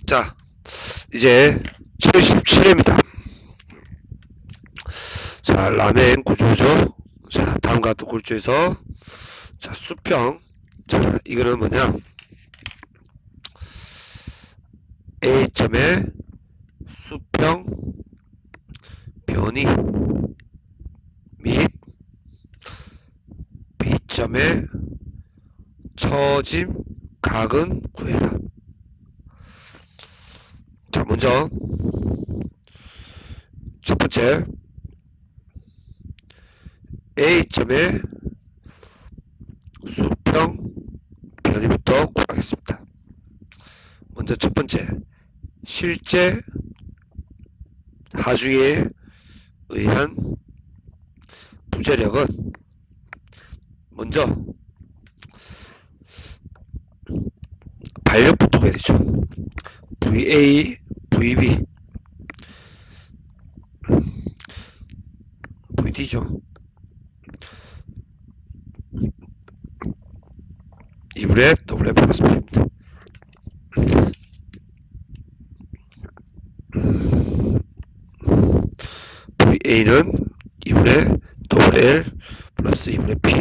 자, 이제 77회입니다. 자, 라멘 구조죠. 자, 다음과 같은 굴조에서 자, 수평. 자, 이거는 뭐냐? A점의 수평 변이 및 B점의 처짐 각은 구해라. 자, 먼저 첫 번째 A점의 수평 변이부터 구하겠습니다. 먼저 첫 번째, 실제 하중에 의한 부재력은 먼저 반력부터 구해야 되죠. VA, VB, VD죠. 2분의 WF 플러스 P입니다. VA는 2분의 WL 플러스 2분의 P,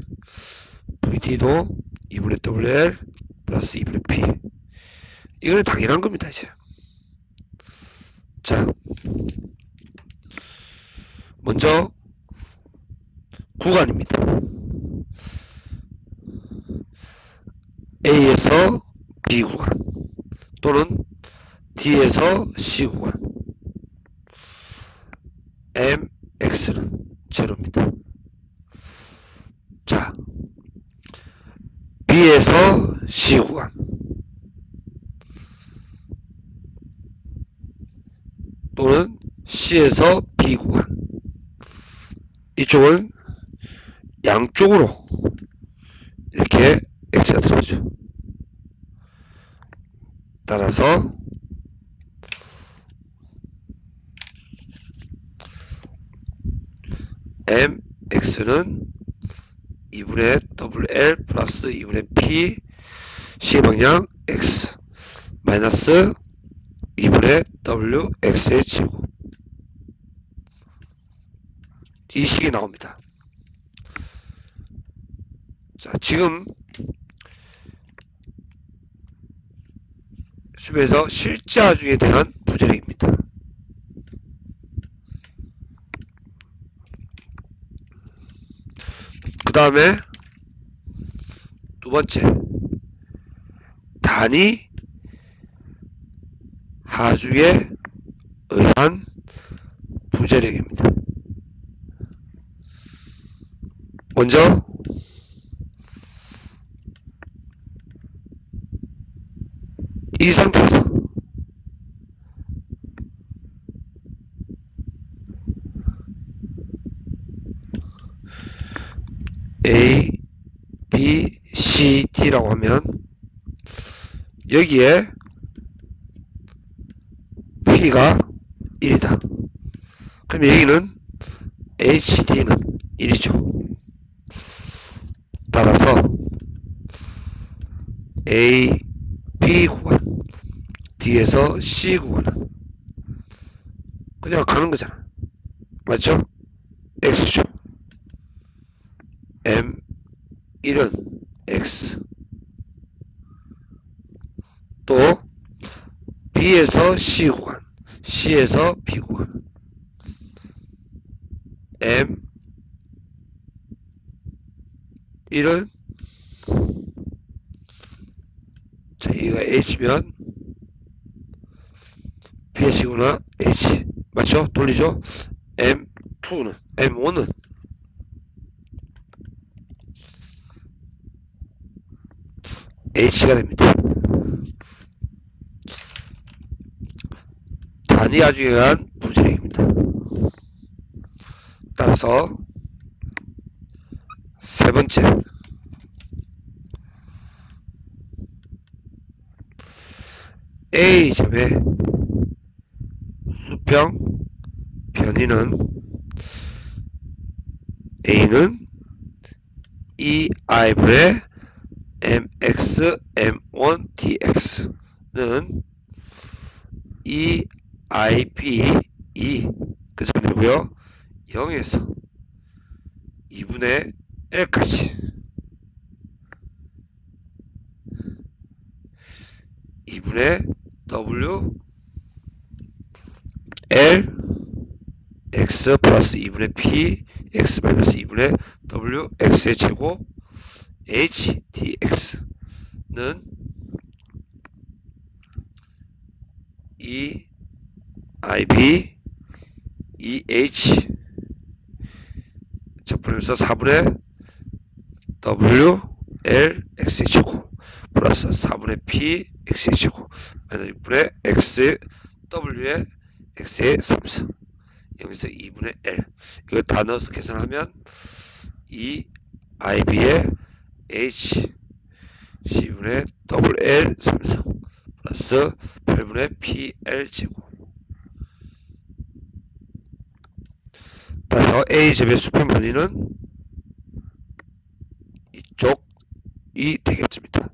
VD도 2분의 WL 플러스 2분의 P. 이거는 당연한 겁니다, 이제. 자, 먼저 구간입니다. A에서 B 구간 또는 D에서 C 구간. MX는 제로입니다. 자, B에서 C 구간 또는 C에서 B 구간, 이쪽은 양쪽으로 이렇게 X가 들어가죠. 따라서 MX는 2분의 WL 플러스 2분의 P C방향 X 마이너스 2분의 WX의 제곱, 이 식이 나옵니다. 자, 지금 수에서 실제 하중에 대한 부재력입니다. 그 다음에 두 번째, 단위 하중에 의한 부재력입니다. 먼저 이 상태에서 A, B, C, D라고 하면 여기에 P가 1이다. 그럼 여기는 HD는 1이죠. 따라서 A, B 구간, D에서 C 구간은 그냥 가는 거잖아. 맞죠? X죠. M1은 X, 또 B에서 C 구간, C에서 B 구간, M1은 자, 여기가 H면 B의 C구나 H, 맞죠? 돌리죠? M2는 M1은 H가 됩니다. 단위 하중에 의한 부재력입니다. 따라서 세 번째, A점의 수평 변이는 A는 2i분의 mx m1 dx는 E I B E 그래서 되고요. 0에서 2분의 L까지 2분의 W L X 플러스 2분의 P X 마이너스 2분의 W X의 제곱 H dX는 E I B E H 적분해서 4분의 W L X의 제곱 플러스 4분의 P X의 제곱 마이너스 6분의 X W의 X의 3수 여기서 2분의 L 이거 다 넣어서 계산하면 E I B의 H C분의 WL 3성 플러스 8분의 PL 제곱 따라서 A제곱의 수평분위는 이쪽이 되겠습니다.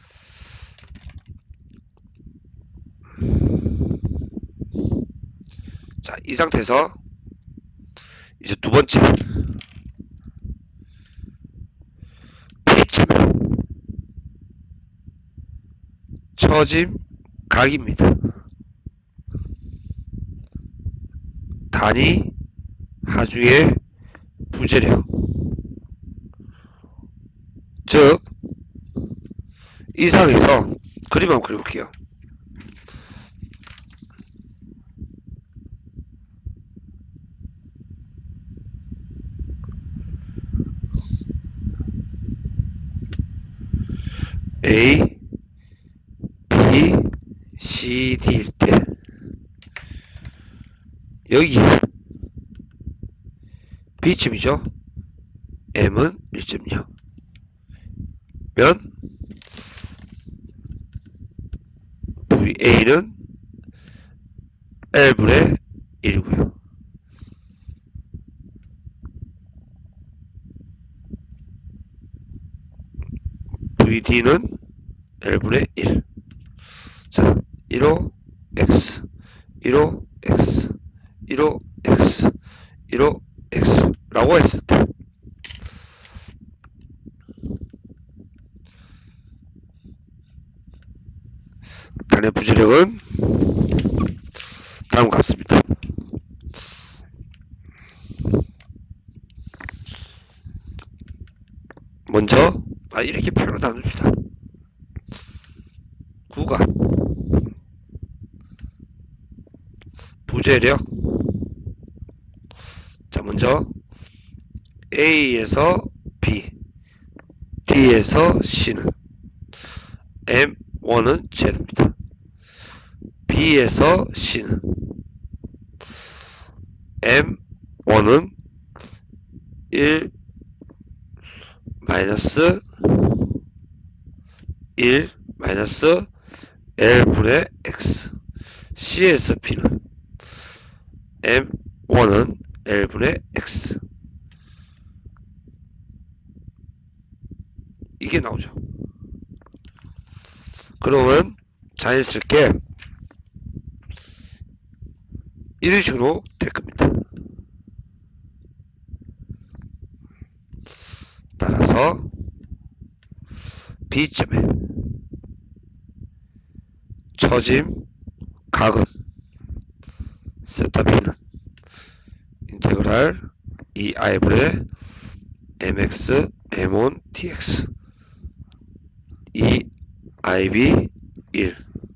자, 이 상태에서 이제 두 번째 P점의 처짐 각입니다. 단위 하중의 부재력 즉 이 상에서 그림 한번 그려볼게요. A, B, C, D일 때 여기 B점이죠. M은 1.0 면 VA는 L분의 1이고요. VD는 L분의 1. 자, 1호 X, 1호 X, 1호 X, 1호 X 라고 했을 때 단의 부재력은 다음과 같습니다. 먼저 이렇게 표로 나눕시다. 구가 부재력 자 먼저 A에서 B, D에서 C는 M1은 제로입니다. B에서 C는 M1은 1 마이너스 1 마이너스 L분의 X C에서 B는 M1은 L분의 X 이게 나오죠. 그러면 자연스럽게 이런 식으로 될 겁니다. 따라서 B점에 처짐 각은 세타 B는 인테그랄 2i분의 mx m1 dx 2ib 1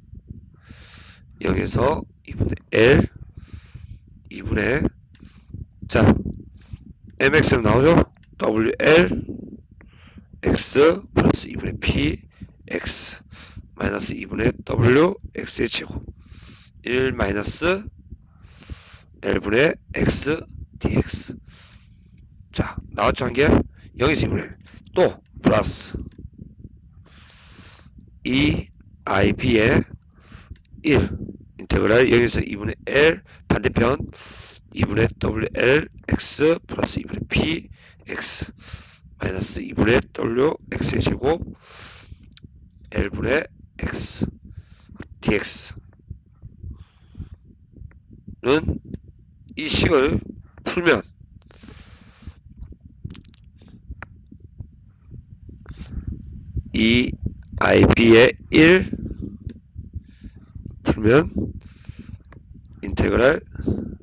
0에서 2분의 L 2분의 자 mx는 나오죠? wl x 플러스 2분의 p x 마이너스 2분의 w x의 제곱 1 마이너스 L분의 x dx 자 나왔죠 한개 0에서 2분의 1 또 플러스 2ib의 1 인테그랄 0에서 2분의 L 반대편 2분의 WL x 플러스 2분의 P x 마이너스 2분의 W x의 제곱 L분의 x dx 이 식을 풀면 이 ib의 1 풀면 인테그랄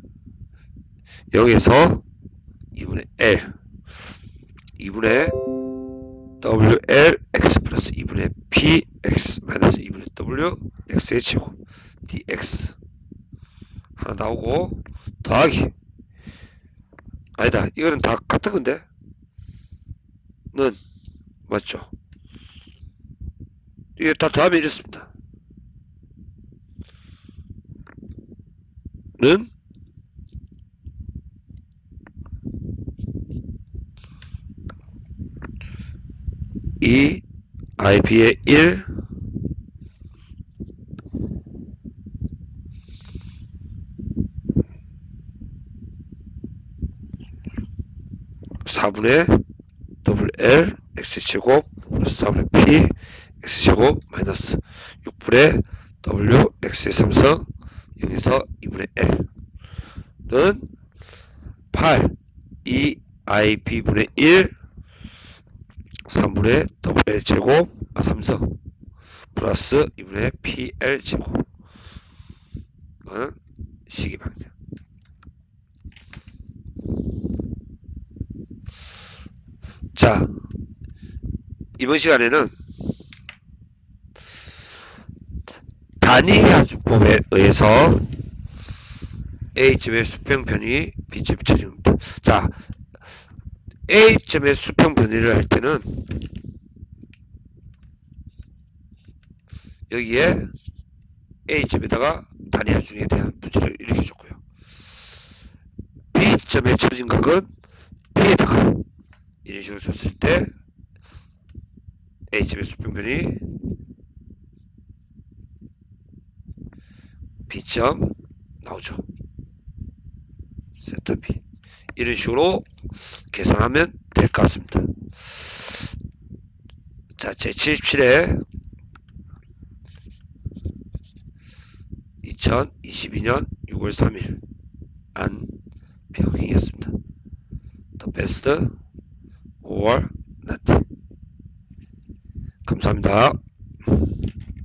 0에서 2분의 L 2분의 WL x 플러스 2분의 px 마이너스 2분의 w x의 제곱 dx 하나 나오고 더하기 아니다 이거는 다 같은 건데 는 맞죠? 이게 다 더하면 이렇습니다. 는 이 ib의 1 4분의 WL x제곱 플러스 4분의 p x제곱 마이너스 6분의 w x의 3성 0에서 2분의 l는 8 2 ib분의 1 3분의 WL 제곱 3성 플러스 2분의 PL 제곱 식이방정. 자 이번 시간에는 단위하수법에 의해서 A점의 수평 변이 B점이 찾아줍니다. 자 A점의 수평 변이를 할 때는 여기에 A점에다가 단위하중에 대한 문제를 이렇게 줬고요. B점의 처진 각은 B에다가 이런 식으로 줬을 때 A점의 수평 변이 B점 나오죠. 세타 B 이런 식으로 계산하면 될 것 같습니다. 자, 제77회 2022년 6월 3일 안병희였습니다. The best or not. 감사합니다.